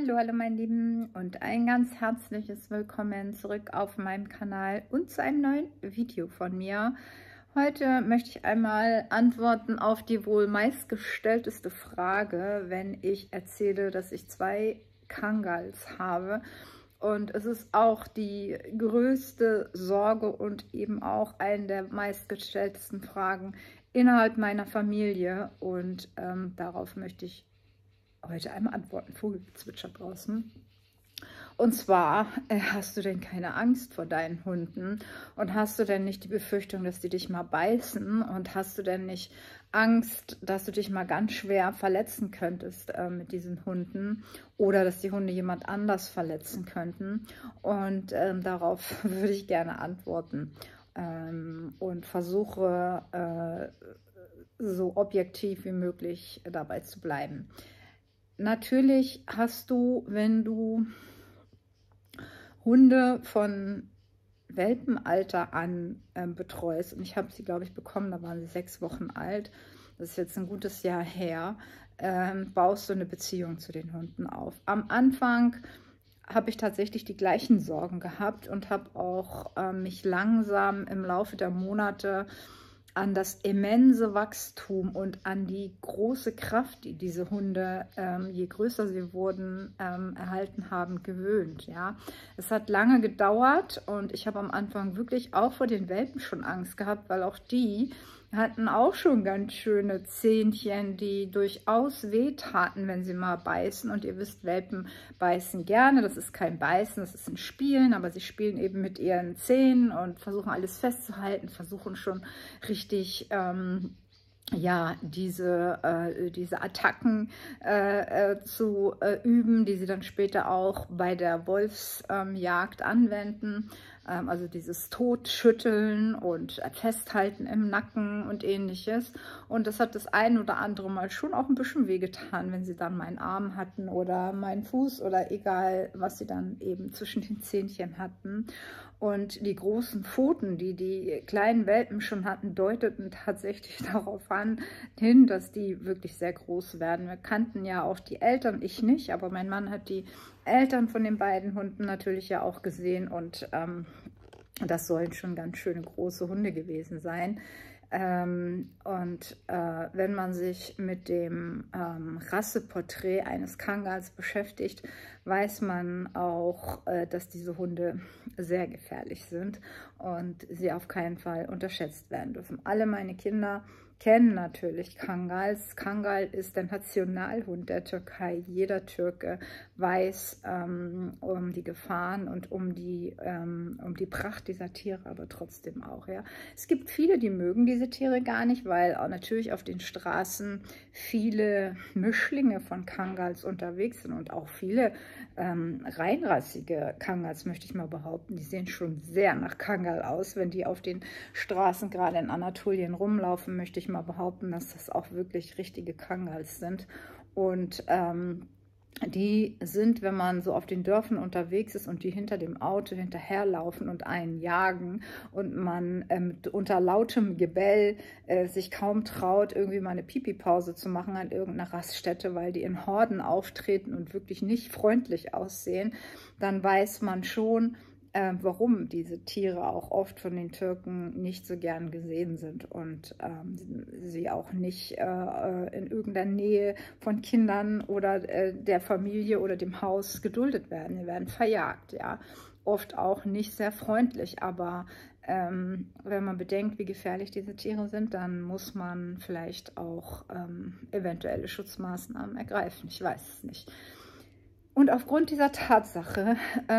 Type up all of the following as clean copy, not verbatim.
Hallo, hallo meine Lieben und ein ganz herzliches Willkommen zurück auf meinem Kanal und zu einem neuen Video von mir. Heute möchte ich einmal antworten auf die wohl meistgestellteste Frage, wenn ich erzähle, dass ich 2 Kangals habe. Und es ist auch die größte Sorge und eben auch eine der meistgestelltesten Fragen innerhalb meiner Familie. Und darauf möchte ich heute einmal antworten. Vogelgezwitscher draußen. Und zwar, hast du denn keine Angst vor deinen Hunden? Und hast du denn nicht die Befürchtung, dass die dich mal beißen? Und hast du denn nicht Angst, dass du dich mal ganz schwer verletzen könntest mit diesen Hunden? Oder dass die Hunde jemand anders verletzen könnten? Und darauf würde ich gerne antworten. Und versuche, so objektiv wie möglich dabei zu bleiben. Natürlich hast du, wenn du Hunde von Welpenalter an betreust, und ich habe sie, glaube ich, bekommen, da waren sie 6 Wochen alt, das ist jetzt ein gutes Jahr her, baust du eine Beziehung zu den Hunden auf. Am Anfang habe ich tatsächlich die gleichen Sorgen gehabt und habe auch mich langsam im Laufe der Monate an das immense Wachstum und an die große Kraft, die diese Hunde, je größer sie wurden, erhalten haben, gewöhnt. Ja, es hat lange gedauert und ich habe am Anfang wirklich auch vor den Welpen schon Angst gehabt, weil auch die hatten auch schon ganz schöne Zähnchen, die durchaus wehtaten, wenn sie mal beißen. Und ihr wisst, Welpen beißen gerne. Das ist kein Beißen, das ist ein Spielen, aber sie spielen eben mit ihren Zähnen und versuchen alles festzuhalten, versuchen schon richtig ja, diese Attacken zu üben, die sie dann später auch bei der Wolfsjagd anwenden. Also dieses Totschütteln und Festhalten im Nacken und ähnliches. Und das hat das ein oder andere Mal schon auch ein bisschen wehgetan, wenn sie dann meinen Arm hatten oder meinen Fuß oder egal, was sie dann eben zwischen den Zähnchen hatten. Und die großen Pfoten, die die kleinen Welpen schon hatten, deuteten tatsächlich darauf hin, dass die wirklich sehr groß werden. Wir kannten ja auch die Eltern, ich nicht, aber mein Mann hat die Eltern von den beiden Hunden natürlich ja auch gesehen und das sollen schon ganz schöne große Hunde gewesen sein. Wenn man sich mit dem Rasseporträt eines Kangals beschäftigt, weiß man auch, dass diese Hunde sehr gefährlich sind und sie auf keinen Fall unterschätzt werden dürfen. Alle meine Kinder kennen natürlich Kangals. Kangal ist der Nationalhund der Türkei. Jeder Türke weiß um die Gefahren und um die Pracht dieser Tiere, aber trotzdem auch. Ja. Es gibt viele, die mögen diese Tiere gar nicht, weil auch natürlich auf den Straßen viele Mischlinge von Kangals unterwegs sind und auch viele reinrassige Kangals, möchte ich mal behaupten. Die sehen schon sehr nach Kangal aus, wenn die auf den Straßen gerade in Anatolien rumlaufen, möchte ich mal behaupten, dass das auch wirklich richtige Kangals sind. Und die sind, wenn man so auf den Dörfern unterwegs ist und die hinter dem Auto hinterherlaufen und einen jagen und man unter lautem Gebell sich kaum traut, irgendwie mal eine Pipi-Pause zu machen an irgendeiner Raststätte, weil die in Horden auftreten und wirklich nicht freundlich aussehen, dann weiß man schon, warum diese Tiere auch oft von den Türken nicht so gern gesehen sind und sie auch nicht in irgendeiner Nähe von Kindern oder der Familie oder dem Haus geduldet werden. Sie werden verjagt, ja. Oft auch nicht sehr freundlich, aber wenn man bedenkt, wie gefährlich diese Tiere sind, dann muss man vielleicht auch eventuelle Schutzmaßnahmen ergreifen. Ich weiß es nicht. Und aufgrund dieser Tatsache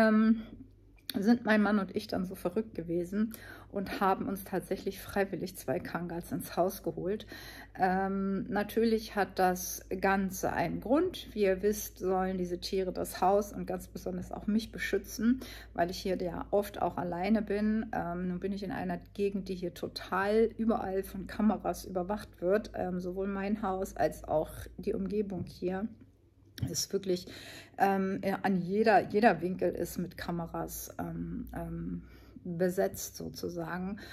sind mein Mann und ich dann so verrückt gewesen und haben uns tatsächlich freiwillig 2 Kangals ins Haus geholt. Natürlich hat das Ganze einen Grund. Wie ihr wisst, sollen diese Tiere das Haus und ganz besonders auch mich beschützen, weil ich hier ja oft auch alleine bin. Nun bin ich in einer Gegend, die hier total überall von Kameras überwacht wird, sowohl mein Haus als auch die Umgebung hier. Ist wirklich an jeder Winkel ist mit Kameras besetzt sozusagen.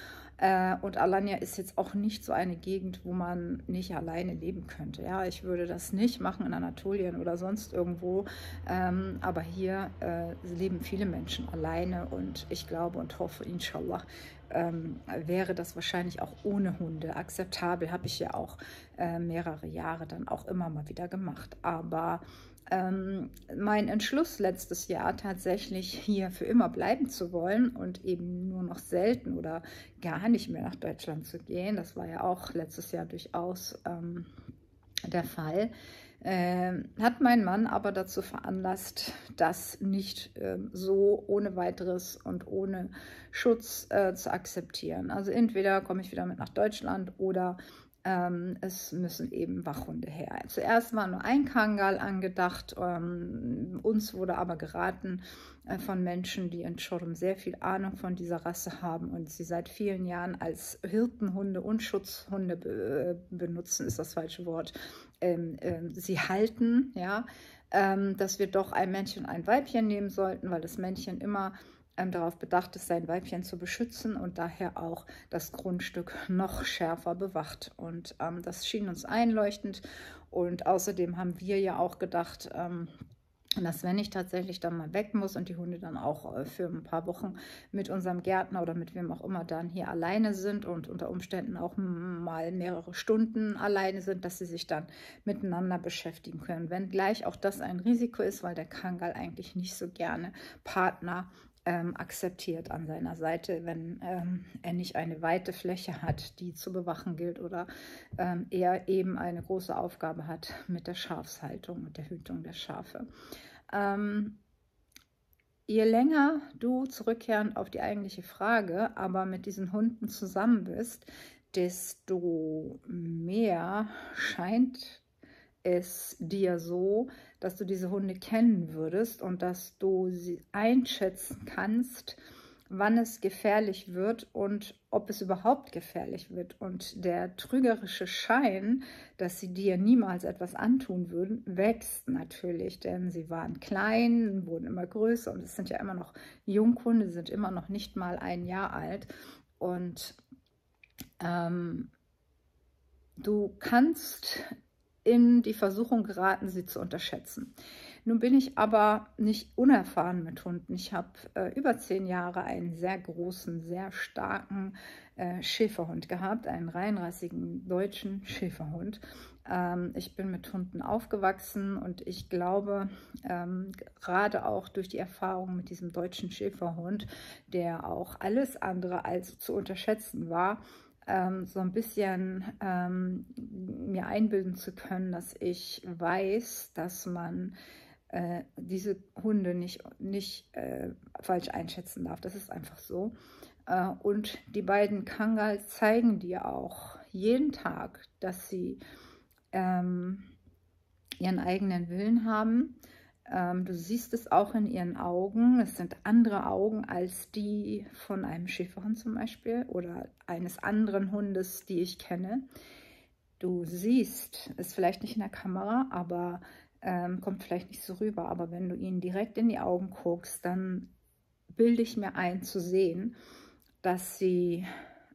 Und Alanya ist jetzt auch nicht so eine Gegend, wo man nicht alleine leben könnte. Ja, ich würde das nicht machen in Anatolien oder sonst irgendwo. Aber hier leben viele Menschen alleine und ich glaube und hoffe, inshallah, wäre das wahrscheinlich auch ohne Hunde akzeptabel. Habe ich ja auch mehrere Jahre dann auch immer mal wieder gemacht. Aber mein Entschluss letztes Jahr tatsächlich hier für immer bleiben zu wollen und eben nur noch selten oder gar nicht mehr nach Deutschland zu gehen, das war ja auch letztes Jahr durchaus der Fall, hat mein Mann aber dazu veranlasst, das nicht so ohne weiteres und ohne Schutz zu akzeptieren. Also entweder komme ich wieder mit nach Deutschland oder es müssen eben Wachhunde her. Zuerst war nur ein Kangal angedacht, uns wurde aber geraten von Menschen, die in Çorum sehr viel Ahnung von dieser Rasse haben und sie seit vielen Jahren als Hirtenhunde und Schutzhunde benutzen, ist das falsche Wort, sie halten, ja, dass wir doch ein Männchen und ein Weibchen nehmen sollten, weil das Männchen immer darauf bedacht ist, sein Weibchen zu beschützen und daher auch das Grundstück noch schärfer bewacht. Und das schien uns einleuchtend. Und außerdem haben wir ja auch gedacht, dass wenn ich tatsächlich dann mal weg muss und die Hunde dann auch für ein paar Wochen mit unserem Gärtner oder mit wem auch immer dann hier alleine sind und unter Umständen auch mal mehrere Stunden alleine sind, dass sie sich dann miteinander beschäftigen können. Wenngleich auch das ein Risiko ist, weil der Kangal eigentlich nicht so gerne Partner akzeptiert an seiner Seite, wenn er nicht eine weite Fläche hat, die zu bewachen gilt oder er eben eine große Aufgabe hat mit der Schafshaltung und der Hütung der Schafe. Je länger du zurückkehrend auf die eigentliche Frage, aber mit diesen Hunden zusammen bist, desto mehr scheint es dir so, dass du diese Hunde kennen würdest und dass du sie einschätzen kannst, wann es gefährlich wird und ob es überhaupt gefährlich wird. Und der trügerische Schein, dass sie dir niemals etwas antun würden, wächst natürlich, denn sie waren klein, wurden immer größer und es sind ja immer noch Junghunde, sind immer noch nicht mal ein Jahr alt. Und du kannst in die Versuchung geraten, sie zu unterschätzen. Nun bin ich aber nicht unerfahren mit Hunden. Ich habe über 10 Jahre einen sehr großen, sehr starken Schäferhund gehabt, einen reinrassigen deutschen Schäferhund. Ich bin mit Hunden aufgewachsen und ich glaube, gerade auch durch die Erfahrung mit diesem deutschen Schäferhund, der auch alles andere als zu unterschätzen war, so ein bisschen mir einbilden zu können, dass ich weiß, dass man diese Hunde nicht falsch einschätzen darf. Das ist einfach so. Und die beiden Kangals zeigen dir auch jeden Tag, dass sie ihren eigenen Willen haben. Du siehst es auch in ihren Augen. Es sind andere Augen als die von einem Schäferhund zum Beispiel oder eines anderen Hundes, die ich kenne. Du siehst es vielleicht nicht in der Kamera, aber kommt vielleicht nicht so rüber. Aber wenn du ihnen direkt in die Augen guckst, dann bilde ich mir ein zu sehen, dass sie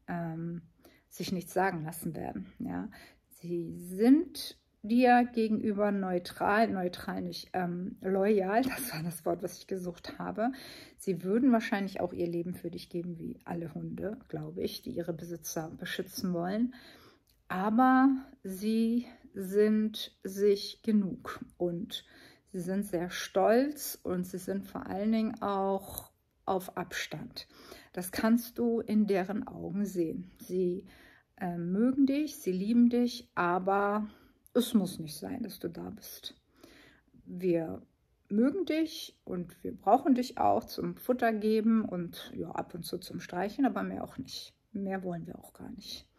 sich nichts sagen lassen werden. Ja? Sie sind dir gegenüber neutral nicht loyal, das war das Wort, was ich gesucht habe. Sie würden wahrscheinlich auch ihr Leben für dich geben, wie alle Hunde, glaube ich, die ihre Besitzer beschützen wollen. Aber sie sind sich genug und sie sind sehr stolz und sie sind vor allen Dingen auch auf Abstand. Das kannst du in deren Augen sehen. Sie mögen dich, sie lieben dich, aber es muss nicht sein, dass du da bist. Wir mögen dich und wir brauchen dich auch zum Futter geben und ja, ab und zu zum Streicheln, aber mehr auch nicht. Mehr wollen wir auch gar nicht.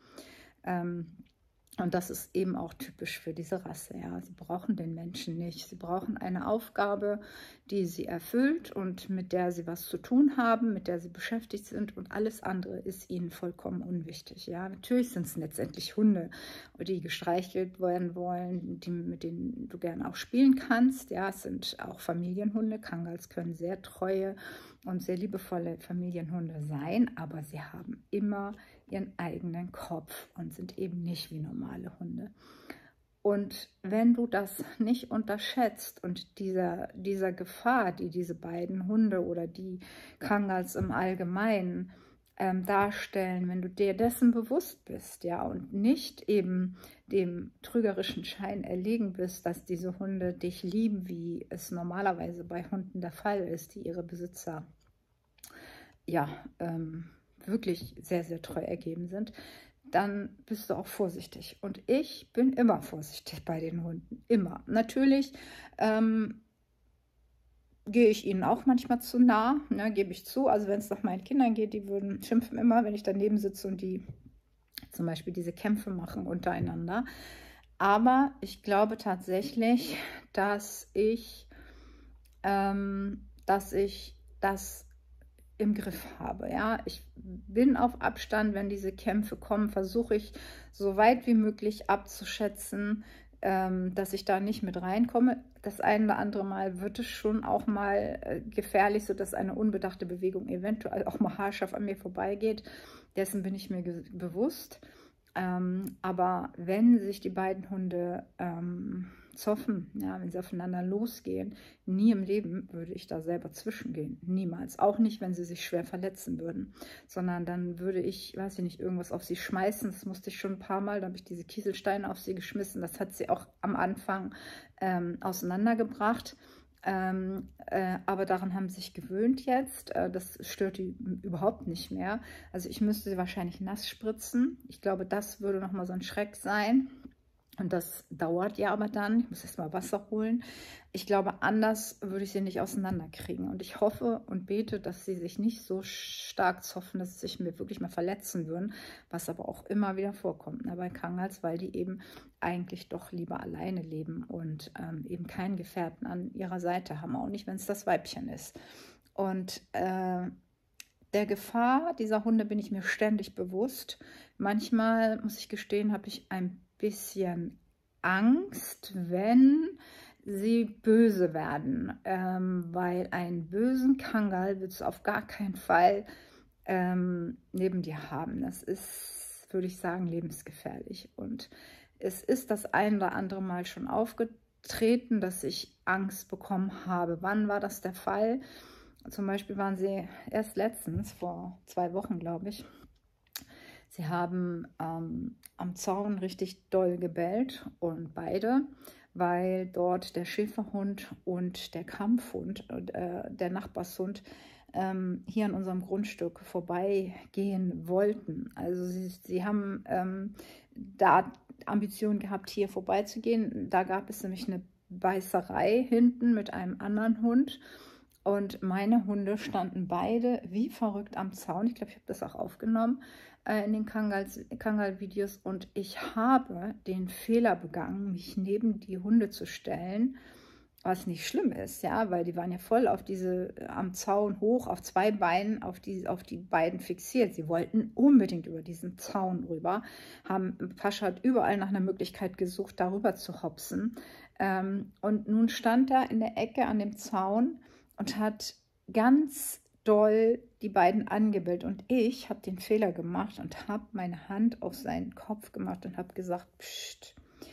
Und das ist eben auch typisch für diese Rasse. Ja. Sie brauchen den Menschen nicht. Sie brauchen eine Aufgabe, die sie erfüllt und mit der sie was zu tun haben, mit der sie beschäftigt sind. Und alles andere ist ihnen vollkommen unwichtig. Ja. Natürlich sind es letztendlich Hunde, die gestreichelt werden wollen, mit denen du gerne auch spielen kannst. Ja. Es sind auch Familienhunde. Kangals können sehr treue und sehr liebevolle Familienhunde sein, aber sie haben immer ihren eigenen Kopf und sind eben nicht wie normale Hunde. Und wenn du das nicht unterschätzt und dieser Gefahr, die diese beiden Hunde oder die Kangals im Allgemeinen darstellen, wenn du dir dessen bewusst bist, ja, und nicht eben dem trügerischen Schein erlegen bist, dass diese Hunde dich lieben, wie es normalerweise bei Hunden der Fall ist, die ihre Besitzer ja wirklich sehr, sehr treu ergeben sind, dann bist du auch vorsichtig. Und ich bin immer vorsichtig bei den Hunden, immer. Natürlich gehe ich ihnen auch manchmal zu nah, ne, gebe ich zu. Also wenn es nach meinen Kindern geht, die würden schimpfen immer, wenn ich daneben sitze und die zum Beispiel diese Kämpfe machen untereinander. Aber ich glaube tatsächlich, dass ich das im Griff habe. Ja, ich bin auf Abstand, wenn diese Kämpfe kommen, versuche ich so weit wie möglich abzuschätzen, dass ich da nicht mit reinkomme. Das eine oder andere Mal wird es schon auch mal gefährlich, sodass eine unbedachte Bewegung eventuell auch mal haarscharf an mir vorbeigeht. Dessen bin ich mir bewusst. Aber wenn sich die beiden Hunde zoffen, ja, wenn sie aufeinander losgehen, nie im Leben würde ich da selber zwischengehen. Niemals. Auch nicht, wenn sie sich schwer verletzen würden. Sondern dann würde ich, weiß ich nicht, irgendwas auf sie schmeißen. Das musste ich schon ein paar Mal. Da habe ich diese Kieselsteine auf sie geschmissen. Das hat sie auch am Anfang auseinandergebracht. Aber daran haben sie sich gewöhnt jetzt. Das stört die überhaupt nicht mehr. Also ich müsste sie wahrscheinlich nass spritzen. Ich glaube, das würde nochmal so ein Schreck sein. Und das dauert ja aber dann. Ich muss erst mal Wasser holen. Ich glaube, anders würde ich sie nicht auseinanderkriegen. Und ich hoffe und bete, dass sie sich nicht so stark zoffen, dass sie sich mir wirklich mal verletzen würden. Was aber auch immer wieder vorkommt, ne, bei Kangals, weil die eben eigentlich doch lieber alleine leben und eben keinen Gefährten an ihrer Seite haben. Auch nicht, wenn es das Weibchen ist. Und der Gefahr dieser Hunde bin ich mir ständig bewusst. Manchmal, muss ich gestehen, habe ich ein bisschen Angst, wenn sie böse werden, weil einen bösen Kangal willst du auf gar keinen Fall neben dir haben. Das ist, würde ich sagen, lebensgefährlich. Und es ist das ein oder andere Mal schon aufgetreten, dass ich Angst bekommen habe. Wann war das der Fall? Zum Beispiel waren sie erst letztens, vor 2 Wochen, glaube ich. Sie haben am Zaun richtig doll gebellt und beide, weil dort der Schäferhund und der Kampfhund, der Nachbarshund, hier an unserem Grundstück vorbeigehen wollten. Also sie haben da Ambitionen gehabt, hier vorbeizugehen. Da gab es nämlich eine Beißerei hinten mit einem anderen Hund. Und meine Hunde standen beide wie verrückt am Zaun. Ich glaube, ich habe das auch aufgenommen in den Kangal-Videos. Und ich habe den Fehler begangen, mich neben die Hunde zu stellen, was nicht schlimm ist, ja, weil die waren ja voll auf am Zaun hoch, auf 2 Beinen, auf die beiden fixiert. Sie wollten unbedingt über diesen Zaun rüber, Pascha hat überall nach einer Möglichkeit gesucht, darüber zu hopsen. Und nun stand er in der Ecke an dem Zaun und hat ganz doll die beiden angebellt. Und ich habe den Fehler gemacht und habe meine Hand auf seinen Kopf gemacht und habe gesagt, Psst.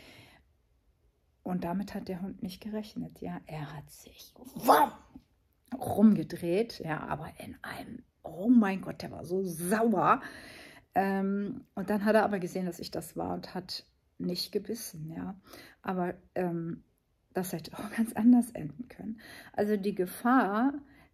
Und damit hat der Hund nicht gerechnet. Ja, er hat sich rumgedreht, ja, aber in einem, oh mein Gott, der war so sauer. Und dann hat er aber gesehen, dass ich das war und hat nicht gebissen, ja. Aber das hätte auch ganz anders enden können. Also die Gefahr,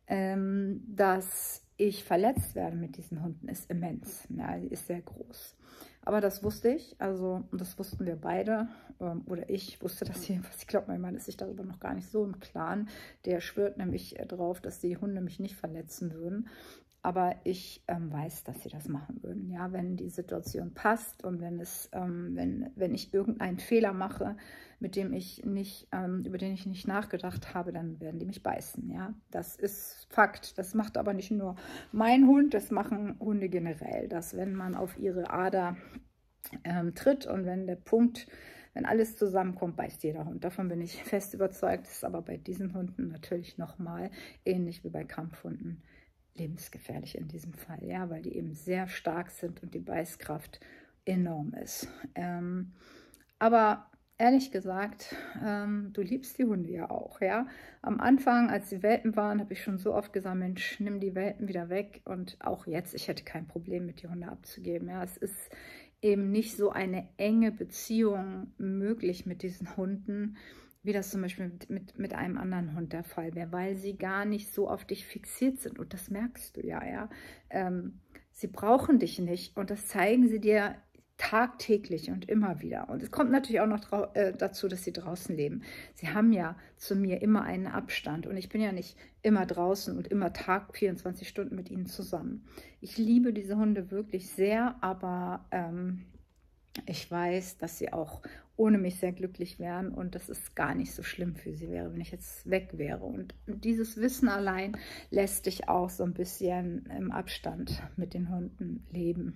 dass ich verletzt werde mit diesen Hunden, ist immens. Ja, die ist sehr groß. Aber das wusste ich, also das wussten wir beide, oder ich wusste das jedenfalls. Ich glaube, mein Mann ist sich darüber noch gar nicht so im Klaren. Der schwört nämlich drauf, dass die Hunde mich nicht verletzen würden. Aber ich weiß, dass sie das machen würden. Ja, wenn die Situation passt und wenn ich irgendeinen Fehler mache, über den ich nicht nachgedacht habe, dann werden die mich beißen. Ja, das ist Fakt. Das macht aber nicht nur mein Hund, das machen Hunde generell. Dass wenn man auf ihre Ader tritt und wenn alles zusammenkommt, beißt jeder Hund. Davon bin ich fest überzeugt. Das ist aber bei diesen Hunden natürlich nochmal ähnlich wie bei Kampfhunden lebensgefährlich in diesem Fall, ja, weil die eben sehr stark sind und die Beißkraft enorm ist. Aber ehrlich gesagt, du liebst die Hunde ja auch, ja. Am Anfang, als die Welpen waren, habe ich schon so oft gesagt, Mensch, nimm die Welpen wieder weg. Und auch jetzt, ich hätte kein Problem, mit die Hunde abzugeben. Ja, es ist eben nicht so eine enge Beziehung möglich mit diesen Hunden, wie das zum Beispiel mit einem anderen Hund der Fall wäre, weil sie gar nicht so auf dich fixiert sind. Und das merkst du ja, ja. Sie brauchen dich nicht und das zeigen sie dir tagtäglich und immer wieder. Und es kommt natürlich auch noch dazu, dass sie draußen leben. Sie haben ja zu mir immer einen Abstand und ich bin ja nicht immer draußen und immer 24 Stunden mit ihnen zusammen. Ich liebe diese Hunde wirklich sehr, aber ich weiß, dass sie auch ohne mich sehr glücklich wären und dass es gar nicht so schlimm für sie wäre, wenn ich jetzt weg wäre. Und dieses Wissen allein lässt dich auch so ein bisschen im Abstand mit den Hunden leben.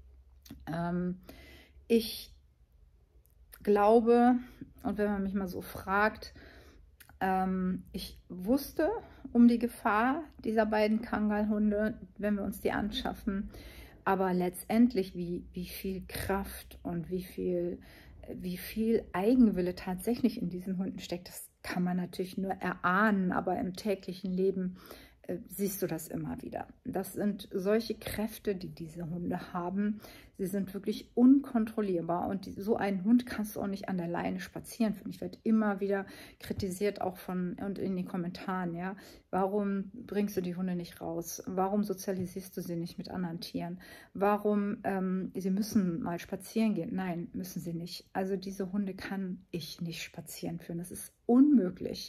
Ich glaube, und wenn man mich mal so fragt, ich wusste um die Gefahr dieser beiden Kangalhunde, wenn wir uns die anschaffen, aber letztendlich, wie viel Kraft und wie viel Eigenwille tatsächlich in diesen Hunden steckt, das kann man natürlich nur erahnen, aber im täglichen Leben siehst du das immer wieder. Das sind solche Kräfte, die diese Hunde haben. Sie sind wirklich unkontrollierbar und so einen Hund kannst du auch nicht an der Leine spazieren führen. Ich werde immer wieder kritisiert, auch und in den Kommentaren, ja. Warum bringst du die Hunde nicht raus? Warum sozialisierst du sie nicht mit anderen Tieren? Warum, sie müssen mal spazieren gehen? Nein, müssen sie nicht. Also diese Hunde kann ich nicht spazieren führen. Das ist unmöglich.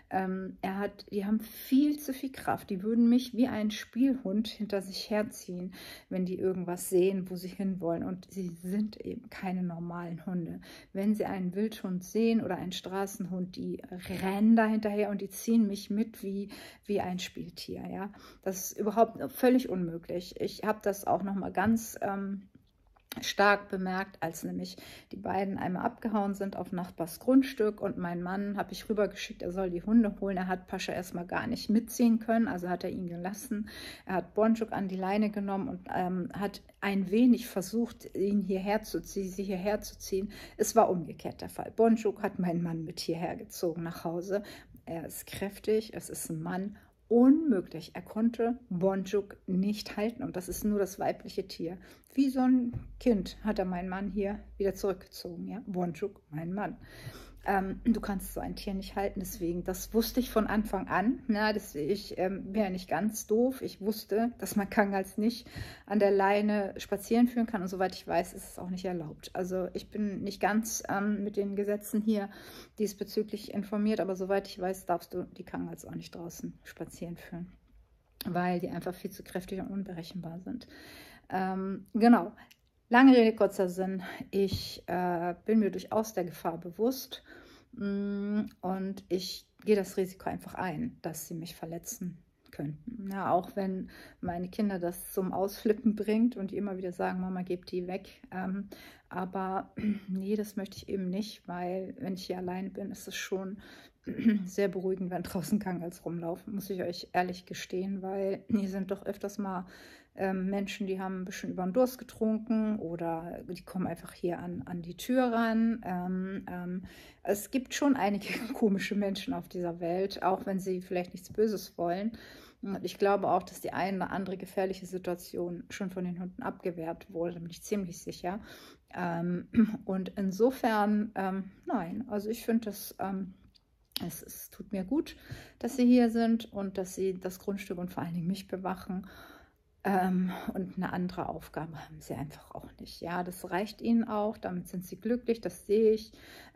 Die haben viel zu viel Kraft. Die würden mich wie ein Spielhund hinter sich herziehen, wenn die irgendwas sehen, wo sie hinwollen. Und sie sind eben keine normalen Hunde. Wenn sie einen Wildhund sehen oder einen Straßenhund, die rennen da hinterher und die ziehen mich mit wie ein Spieltier. Ja? Das ist überhaupt völlig unmöglich. Ich habe das auch noch mal ganz stark bemerkt, als nämlich die beiden einmal abgehauen sind auf Nachbars Grundstück und mein Mann habe ich rübergeschickt, er soll die Hunde holen. Er hat Pascha erstmal gar nicht mitziehen können, also hat er ihn gelassen. Er hat Bonjuk an die Leine genommen und hat ein wenig versucht, sie hierher zu ziehen. Es war umgekehrt der Fall. Bonjuk hat meinen Mann mit hierher gezogen nach Hause. Er ist kräftig, es ist ein Mann. Unmöglich. Er konnte Bonjuk nicht halten und das ist nur das weibliche Tier. Wie so ein Kind hat er meinen Mann hier wieder zurückgezogen. Ja? Bonjuk, mein Mann. Du kannst so ein Tier nicht halten, deswegen, das wusste ich von Anfang an. Na, ich bin ja nicht ganz doof. Ich wusste, dass man Kangals nicht an der Leine spazieren führen kann und soweit ich weiß, ist es auch nicht erlaubt. Also ich bin nicht ganz mit den Gesetzen hier diesbezüglich informiert, aber soweit ich weiß, darfst du die Kangals auch nicht draußen spazieren führen, weil die einfach viel zu kräftig und unberechenbar sind. Genau. Lange Rede, kurzer Sinn, ich bin mir durchaus der Gefahr bewusst und ich gehe das Risiko einfach ein, dass sie mich verletzen könnten. Ja, auch wenn meine Kinder das zum Ausflippen bringt und die immer wieder sagen, Mama, gib die weg. Aber nee, das möchte ich eben nicht, weil wenn ich hier alleine bin, ist es schon sehr beruhigend, wenn draußen Kangals rumlaufen, muss ich euch ehrlich gestehen, weil hier sind doch öfters mal Menschen, die haben ein bisschen über den Durst getrunken oder die kommen einfach hier an die Tür ran. Es gibt schon einige komische Menschen auf dieser Welt, auch wenn sie vielleicht nichts Böses wollen. Und ich glaube auch, dass die eine oder andere gefährliche Situation schon von den Hunden abgewehrt wurde, da bin ich ziemlich sicher. Und insofern, nein, also ich finde das... Es tut mir gut, dass sie hier sind und dass sie das Grundstück und vor allen Dingen mich bewachen. Und eine andere Aufgabe haben sie einfach auch nicht. Ja, das reicht ihnen auch, damit sind sie glücklich, das sehe ich.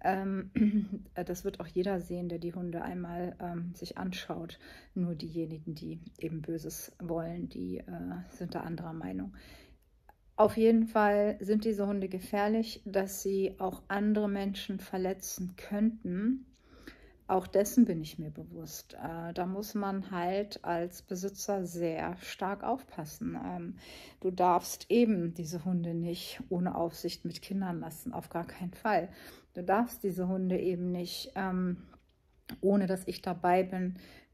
Das wird auch jeder sehen, der die Hunde einmal sich anschaut. Nur diejenigen, die eben Böses wollen, die sind da anderer Meinung. Auf jeden Fall sind diese Hunde gefährlich, dass sie auch andere Menschen verletzen könnten. Auch dessen bin ich mir bewusst. Da muss man halt als Besitzer sehr stark aufpassen. Du darfst eben diese Hunde nicht ohne Aufsicht mit Kindern lassen, auf gar keinen Fall. Du darfst diese Hunde eben nicht, ohne dass ich dabei bin,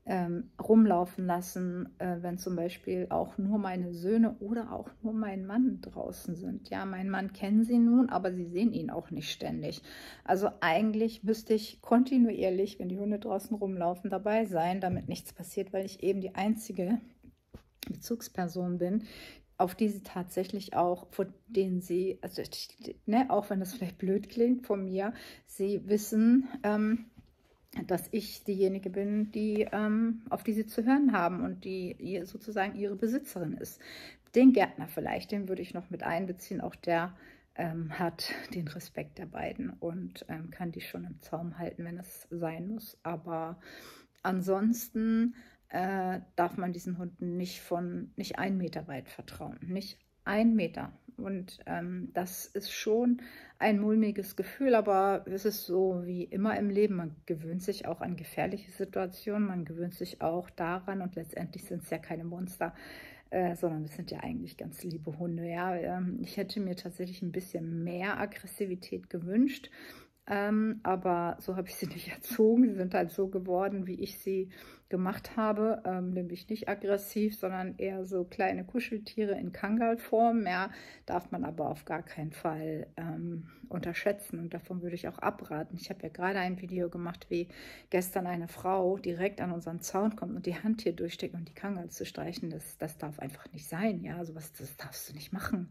rumlaufen lassen, wenn zum Beispiel auch nur meine Söhne oder auch nur mein Mann draußen sind. Ja, mein Mann kennen sie nun, aber sie sehen ihn auch nicht ständig. Also eigentlich müsste ich kontinuierlich, wenn die Hunde draußen rumlaufen, dabei sein, damit nichts passiert, weil ich eben die einzige Bezugsperson bin, auf die sie tatsächlich auch, von denen sie, also ne, auch wenn das vielleicht blöd klingt von mir, sie wissen, dass ich diejenige bin, die, auf die sie zu hören haben und die sozusagen ihre Besitzerin ist. Den Gärtner vielleicht, den würde ich noch mit einbeziehen. Auch der hat den Respekt der beiden und kann die schon im Zaum halten, wenn es sein muss. Aber ansonsten darf man diesen Hunden nicht 1 Meter weit vertrauen. Nicht 1 Meter. Und das ist schon ein mulmiges Gefühl, aber es ist so wie immer im Leben. Man gewöhnt sich auch an gefährliche Situationen, man gewöhnt sich auch daran und letztendlich sind es ja keine Monster, sondern es sind ja eigentlich ganz liebe Hunde. Ja? Ich hätte mir tatsächlich ein bisschen mehr Aggressivität gewünscht, aber so habe ich sie nicht erzogen. Sie sind halt so geworden, wie ich sie gemacht habe, nämlich nicht aggressiv, sondern eher so kleine Kuscheltiere in Kangal-Form. Ja, darf man aber auf gar keinen Fall unterschätzen und davon würde ich auch abraten. Ich habe ja gerade ein Video gemacht, wie gestern eine Frau direkt an unseren Zaun kommt und die Hand hier durchsteckt und die Kangal zu streichen. Das darf einfach nicht sein. Ja, sowas, das darfst du nicht machen.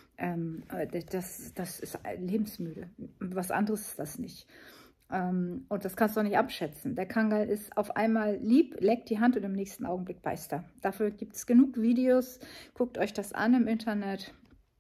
Das ist lebensmüde. Was anderes ist das nicht. Und das kannst du auch nicht abschätzen. Der Kangal ist auf einmal lieb, leckt die Hand und im nächsten Augenblick beißt er. Dafür gibt es genug Videos. Guckt euch das an im Internet.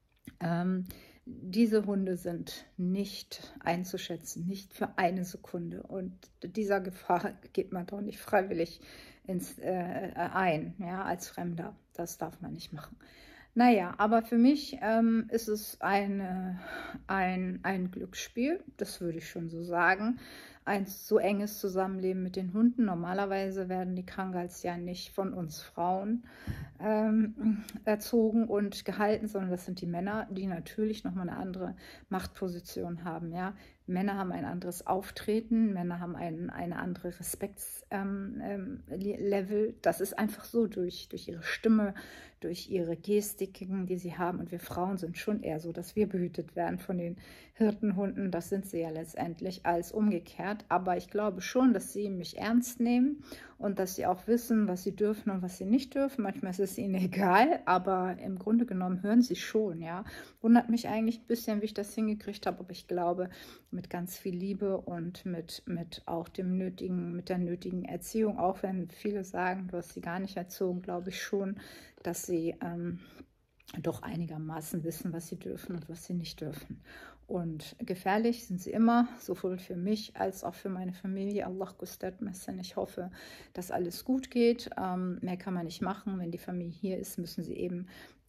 Diese Hunde sind nicht einzuschätzen, nicht für eine Sekunde. Und dieser Gefahr geht man doch nicht freiwillig ein, ja, als Fremder. Das darf man nicht machen. Naja, aber für mich ist es ein Glücksspiel, das würde ich schon so sagen. Ein so enges Zusammenleben mit den Hunden. Normalerweise werden die Kangals ja nicht von uns Frauen erzogen und gehalten, sondern das sind die Männer, die natürlich nochmal eine andere Machtposition haben. Ja? Männer haben ein anderes Auftreten, Männer haben eine andere Respektslevel. Das ist einfach so durch ihre Stimme, durch ihre Gestiken, die sie haben. Und wir Frauen sind schon eher so, dass wir behütet werden von den Hirtenhunden. Das sind sie ja letztendlich als umgekehrt. Aber ich glaube schon, dass sie mich ernst nehmen und dass sie auch wissen, was sie dürfen und was sie nicht dürfen. Manchmal ist es ihnen egal, aber im Grunde genommen hören sie schon. Ja, wundert mich eigentlich ein bisschen, wie ich das hingekriegt habe. Aber ich glaube, mit ganz viel Liebe und mit auch mit der nötigen Erziehung, auch wenn viele sagen, du hast sie gar nicht erzogen, glaube ich schon, dass sie doch einigermaßen wissen, was sie dürfen und was sie nicht dürfen. Und gefährlich sind sie immer, sowohl für mich als auch für meine Familie. Allah gustat messen. Ich hoffe, dass alles gut geht. Mehr kann man nicht machen. Wenn die Familie hier ist, müssen sie eben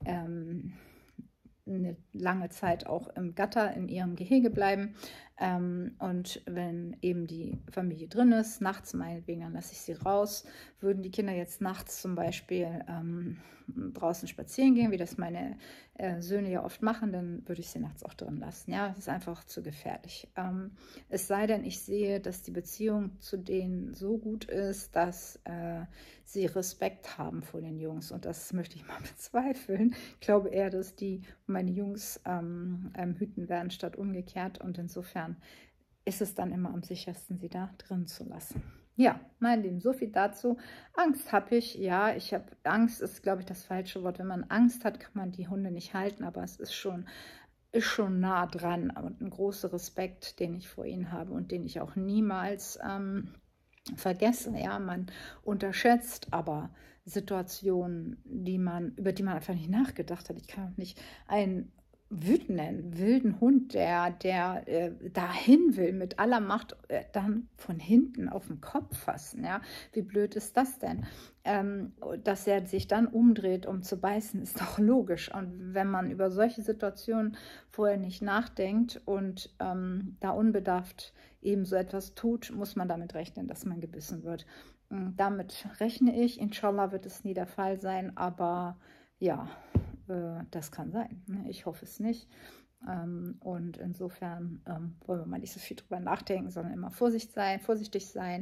eine lange Zeit auch im Gatter, in ihrem Gehege bleiben. Und wenn eben die Familie drin ist, nachts meinetwegen, dann lasse ich sie raus. Würden die Kinder jetzt nachts zum Beispiel draußen spazieren gehen, wie das meine Söhne ja oft machen, dann würde ich sie nachts auch drin lassen. Ja, das ist einfach zu gefährlich. Es sei denn, ich sehe, dass die Beziehung zu denen so gut ist, dass sie Respekt haben vor den Jungs. Und das möchte ich mal bezweifeln. Ich glaube eher, dass die meine Jungs hüten werden, statt umgekehrt. Und insofern ist es dann immer am sichersten, sie da drin zu lassen. Ja, mein Lieben, so viel dazu. Angst habe ich, ja, ich habe Angst, ist glaube ich das falsche Wort. Wenn man Angst hat, kann man die Hunde nicht halten, aber es ist schon nah dran und ein großer Respekt, den ich vor ihnen habe und den ich auch niemals vergesse. Ja, man unterschätzt aber Situationen, über die man einfach nicht nachgedacht hat. Ich kann auch nicht einen wütenden, wilden Hund, der dahin will, mit aller Macht dann von hinten auf den Kopf fassen. Ja? Wie blöd ist das denn? Dass er sich dann umdreht, um zu beißen, ist doch logisch. Und wenn man über solche Situationen vorher nicht nachdenkt und da unbedarft eben so etwas tut, muss man damit rechnen, dass man gebissen wird. Damit rechne ich. Inshallah wird es nie der Fall sein, aber ja, das kann sein. Ich hoffe es nicht. Und insofern wollen wir mal nicht so viel drüber nachdenken, sondern immer vorsichtig sein.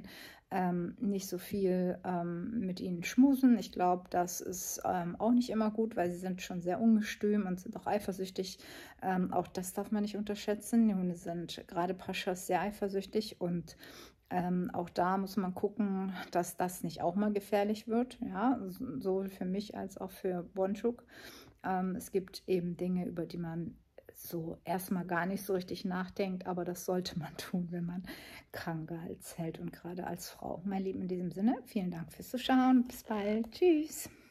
nicht so viel mit ihnen schmusen. Ich glaube, das ist auch nicht immer gut, weil sie sind schon sehr ungestüm und sind auch eifersüchtig. Auch das darf man nicht unterschätzen. Die Hunde sind gerade Paschas sehr eifersüchtig und auch da muss man gucken, dass das nicht auch mal gefährlich wird. Ja, sowohl für mich als auch für Bonchuk. Es gibt eben Dinge, über die man so erstmal gar nicht so richtig nachdenkt, aber das sollte man tun, wenn man kranke Hals hält und gerade als Frau. Mein Lieben, in diesem Sinne, vielen Dank fürs Zuschauen. Bis bald. Tschüss.